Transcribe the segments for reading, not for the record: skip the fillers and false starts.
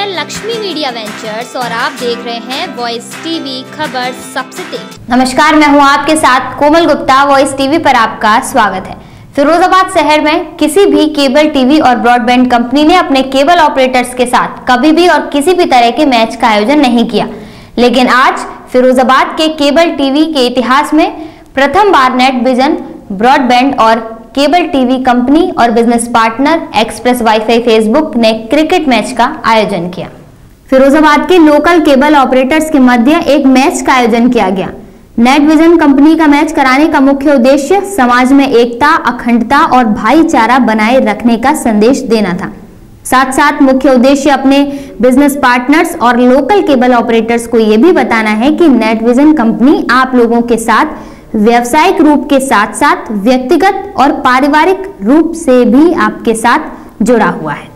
मैं Lakshmi media ventures और आप देख रहे हैं वॉइस टीवी, खबर सबसे तेज। नमस्कार, मैं हूं आपके साथ कोमल गुप्ता। वॉइस टीवी पर आपका स्वागत है। फिरोजाबाद शहर में किसी भी केबल टीवी और ब्रॉडबैंड कंपनी ने अपने केबल ऑपरेटर्स के साथ कभी भी और किसी भी तरह के मैच का आयोजन नहीं किया, लेकिन आज फिरोजाबाद के केबल टीवी के इतिहास में प्रथम बार नेट विजन ब्रॉडबैंड और केबल टीवी कंपनी और business partner express WiFi Facebook ने क्रिकेट मैच का आयोजन किया। फिरोजाबाद के लोकल केबल ऑपरेटर्स के मध्य एक मैच का आयोजन किया गया। नेट विजन कंपनी का मैच कराने का मुख्य उद्देश्य समाज में एकता, अखंडता और भाईचारा बनाए रखने का संदेश देना था। साथ साथ मुख्य उद्देश्य अपने बिजनेस पार्टनर्स और लोकल केबल ऑपरेटर्स को यह भी बताना है कि नेट विजन कंपनी आप लोगों के साथ व्यावसायिक रूप के साथ साथ व्यक्तिगत और पारिवारिक रूप से भी आपके साथ जुड़ा हुआ है।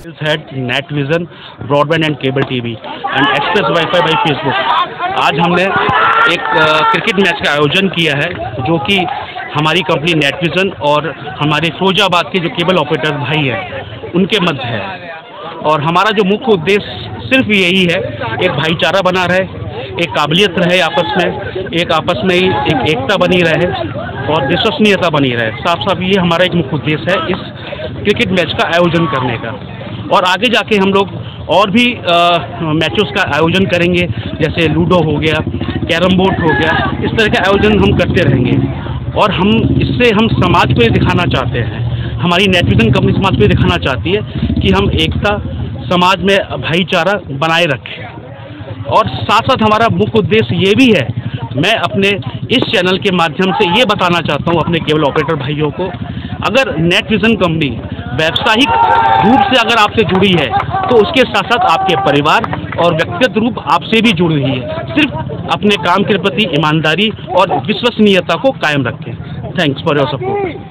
Net vision broadband and cable TV and express WiFi by Facebook, आज हमने एक क्रिकेट मैच का आयोजन किया है जो कि हमारी कंपनी नेट विजन और हमारे फिरोजाबाद के जो केबल ऑपरेटर भाई हैं उनके मध्य है। और हमारा जो मुख्य उद्देश्य सिर्फ यही है, एक भाईचारा बना रहे, एक काबिलियत रहे आपस में ही एक एकता बनी रहे और विश्वसनीयता बनी रहे। साफ साफ ये हमारा एक मुख्य उद्देश्य है इस क्रिकेट मैच का आयोजन करने का। और आगे जाके हम लोग और भी मैचों का आयोजन करेंगे, जैसे लूडो हो गया, कैरम बोर्ड हो गया, इस तरह के आयोजन हम करते रहेंगे। और इससे हम समाज को ये दिखाना चाहते हैं, हमारी नेट विजन कंपनी समाज को ये दिखाना चाहती है कि हम एकता, समाज में भाईचारा बनाए रखें। और साथ साथ हमारा मुख्य उद्देश्य ये भी है, मैं अपने इस चैनल के माध्यम से ये बताना चाहता हूँ अपने केबल ऑपरेटर भाइयों को, अगर नेट विजन कंपनी व्यावसायिक रूप से अगर आपसे जुड़ी है तो उसके साथ साथ आपके परिवार और व्यक्तिगत रूप आपसे भी जुड़ी हुई है। सिर्फ अपने काम के प्रति ईमानदारी और विश्वसनीयता को कायम रखें। Thanks for your support.